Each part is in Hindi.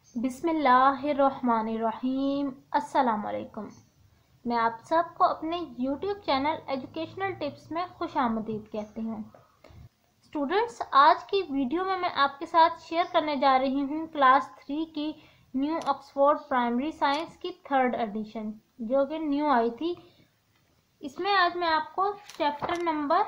बिस्मिल्लाहिर्रहमानिर्रहीम। अस्सलाम वालेकुम। मैं आप सबको अपने YouTube चैनल एजुकेशनल टिप्स में खुशामदीद कहती हूँ। स्टूडेंट्स, आज की वीडियो में मैं आपके साथ शेयर करने जा रही हूँ क्लास 3 की न्यू ऑक्सफोर्ड प्राइमरी साइंस की 3rd एडिशन, जो कि न्यू आई थी। इसमें आज मैं आपको चैप्टर नंबर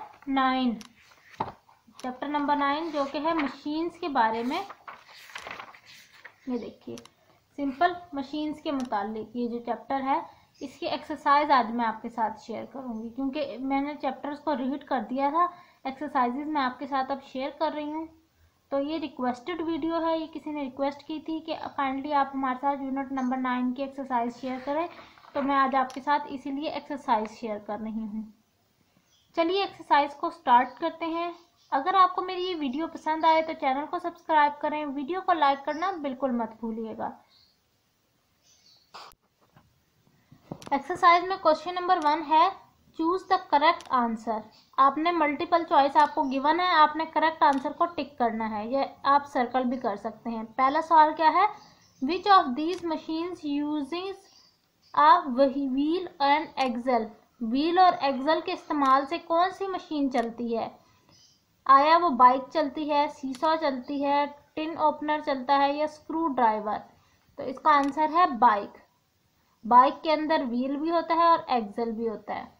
9 जो कि है मशीन्स के बारे में, ये देखिए सिंपल मशीन्स के मुतालिक ये जो चैप्टर है, इसकी एक्सरसाइज आज मैं आपके साथ शेयर करूंगी। क्योंकि मैंने चैप्टर्स को रीड कर दिया था, एक्सरसाइजेज मैं आपके साथ अब शेयर कर रही हूँ। तो ये रिक्वेस्टेड वीडियो है, ये किसी ने रिक्वेस्ट की थी कि काइंडली आप हमारे साथ यूनिट नंबर 9 की एक्सरसाइज शेयर करें, तो मैं आज आपके साथ इसीलिए एक्सरसाइज शेयर कर रही हूँ। चलिए एक्सरसाइज को स्टार्ट करते हैं। अगर आपको मेरी ये वीडियो पसंद आए तो चैनल को सब्सक्राइब करें, वीडियो को लाइक करना बिल्कुल मत भूलिएगा। एक्सरसाइज में क्वेश्चन नंबर 1 है, चूज द करेक्ट आंसर। आपने मल्टीपल चॉइस आपको गिवन है, आपने करेक्ट आंसर को टिक करना है, ये आप सर्कल भी कर सकते हैं। पहला सवाल क्या है, which of these machines using a wheel and axle. Wheel और एक्सल के इस्तेमाल से कौन सी मशीन चलती है? आया वो बाइक चलती है, सीसॉ चलती है, टिन ओपनर चलता है या स्क्रू ड्राइवर? तो इसका आंसर है बाइक। बाइक के अंदर व्हील भी होता है और एक्सल भी होता है।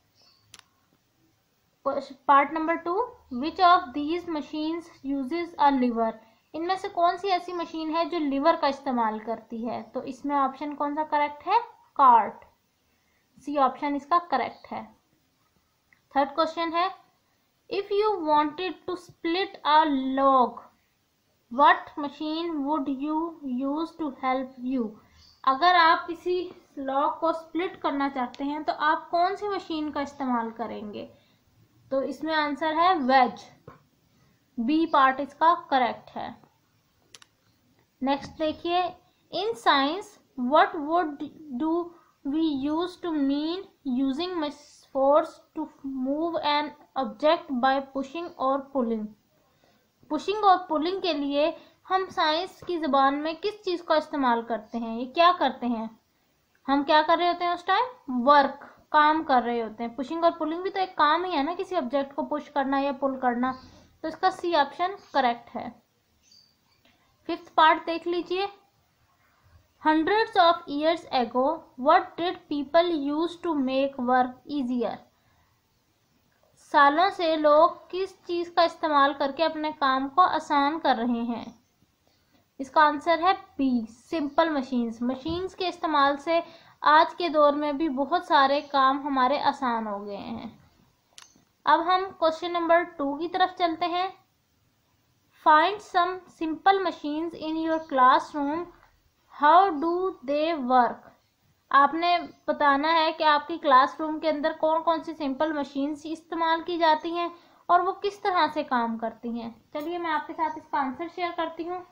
Part number 2, which of these machines uses a lever. इनमें से कौन सी ऐसी मशीन है जो लीवर का इस्तेमाल करती है? तो इसमें ऑप्शन कौन सा करेक्ट है? कार्ट, सी ऑप्शन इसका करेक्ट है। थर्ड क्वेश्चन है, if you wanted to split a log, what machine would you use to help you? अगर आप किसी लॉग को स्प्लिट करना चाहते हैं तो आप कौन सी मशीन का इस्तेमाल करेंगे? तो इसमें आंसर है वेज, बी पार्ट इसका करेक्ट है। नेक्स्ट देखिए, in science what would do we use to mean using force to move an object by pushing और pulling। पुशिंग और पुलिंग के लिए हम साइंस की ज़बान में किस चीज़ का इस्तेमाल करते हैं? ये क्या करते हैं? हम क्या कर रहे होते हैं उस टाइम? वर्क, काम कर रहे होते हैं। पुशिंग और पुलिंग भी तो एक काम ही है ना, किसी ऑब्जेक्ट को पुश करना या पुल करना। तो इसका सी ऑप्शन करेक्ट है। फिफ्थ पार्ट देख लीजिए, Hundreds of years ago, what did people use to make work easier? सालों से लोग किस चीज का इस्तेमाल करके अपने काम को आसान कर रहे हैं? इसका आंसर है बी, सिंपल मशीन्स। मशीन्स के इस्तेमाल से आज के दौर में भी बहुत सारे काम हमारे आसान हो गए हैं। अब हम क्वेश्चन नंबर 2 की तरफ चलते हैं। Find some simple machines in your classroom, how do they work. आपने बताना है कि आपकी क्लासरूम के अंदर कौन कौन सी सिंपल मशीन्स इस्तेमाल की जाती हैं और वो किस तरह से काम करती हैं। चलिए मैं आपके साथ इसका आंसर शेयर करती हूँ।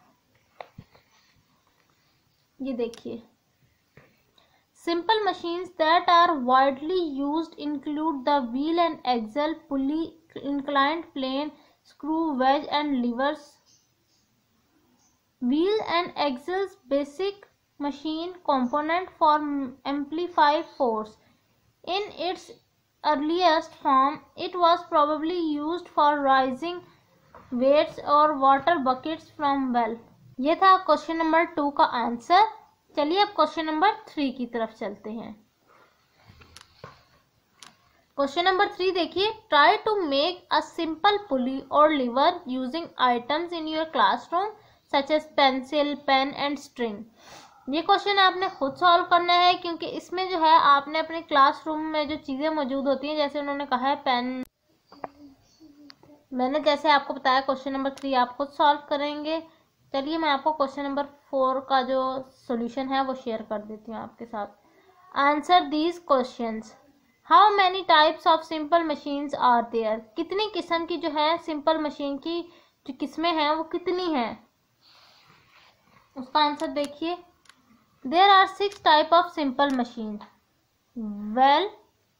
ये देखिए, simple machines that are widely used include the wheel and axle, pulley, inclined plane, screw, wedge and levers. Wheel and axle's basic machine component for amplify force. In its earliest form, it was probably used for raising weights or water buckets from well. ये था क्वेश्चन नंबर 2 का आंसर। चलिए अब क्वेश्चन नंबर 3 की तरफ चलते हैं। क्वेश्चन नंबर 3 देखिए, try to make a simple pulley और lever using items in your classroom such as pencil, pen and string. ये क्वेश्चन आपने खुद सॉल्व करना है, क्योंकि इसमें जो है आपने अपने क्लासरूम में जो चीज़ें मौजूद होती हैं, जैसे उन्होंने कहा है पेन, मैंने जैसे आपको बताया क्वेश्चन नंबर 3 आप खुद सॉल्व करेंगे। चलिए मैं आपको क्वेश्चन नंबर 4 का जो सॉल्यूशन है वो शेयर कर देती हूँ आपके साथ। Answer these questions, how many types of simple machines are there. कितनी किस्म की जो है सिंपल मशीन की जो किस्में हैं वो कितनी हैं? उसका आंसर देखिए, there are 6 type of simple machine, well,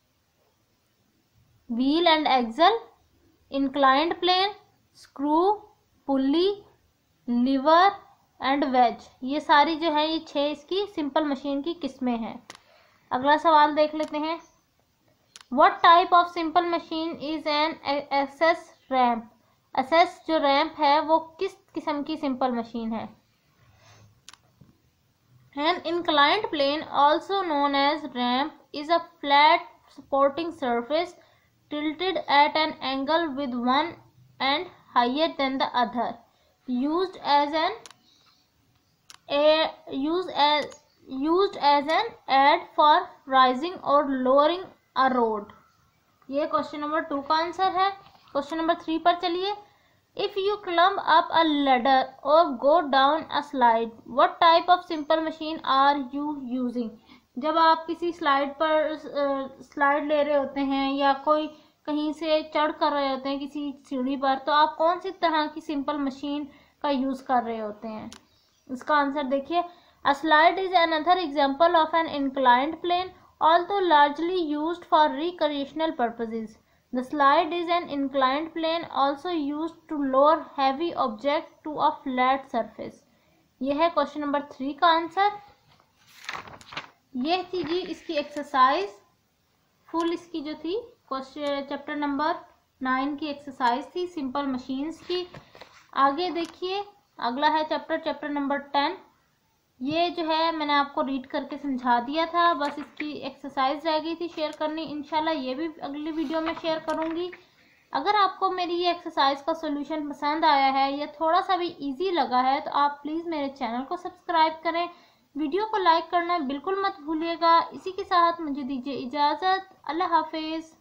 wheel and axle, inclined plane, screw, pulley, lever, and wedge. ये सारी जो है ये 6 इसकी सिंपल मशीन की किस्में हैं। अगला सवाल देख लेते हैं। What type of simple machine is an access ramp. Access जो रैम्प है वो किस किस्म की सिंपल मशीन है। An inclined plane, also known as ramp, is a flat supporting surface tilted at an angle with one end higher than the other, used as an aid for rising or lowering a road। ये क्वेश्चन नंबर 2 का आंसर है। क्वेश्चन नंबर 3 पर चलिए। If you climb up a ladder or go down a slide, what type of simple machine are you using? जब आप किसी स्लाइड पर स्लाइड ले रहे होते हैं या कोई कहीं से चढ़ कर रहे होते हैं किसी सीढ़ी पर, तो आप कौन सी तरह की सिंपल मशीन का यूज़ कर रहे होते हैं। इसका आंसर देखिए। A slide is another example of an inclined plane, although largely used for recreational purposes. The slide is an inclined plane also used to lower heavy object to a flat surface। यह है क्वेश्चन नंबर 3 का आंसर। यह थी जी इसकी एक्सरसाइज फुल, इसकी जो थी क्वेश्चन चैप्टर नंबर 9 की एक्सरसाइज थी सिंपल मशीन्स की। आगे देखिए अगला है चैप्टर नंबर 10। ये जो है मैंने आपको रीड करके समझा दिया था, बस इसकी एक्सरसाइज रह गई थी शेयर करनी। इंशाल्लाह ये भी अगली वीडियो में शेयर करूँगी। अगर आपको मेरी ये एक्सरसाइज का सोल्यूशन पसंद आया है या थोड़ा सा भी इजी लगा है तो आप प्लीज़ मेरे चैनल को सब्सक्राइब करें, वीडियो को लाइक करना बिल्कुल मत भूलिएगा। इसी के साथ मुझे दीजिए इजाज़त। अल्लाह हाफिज़।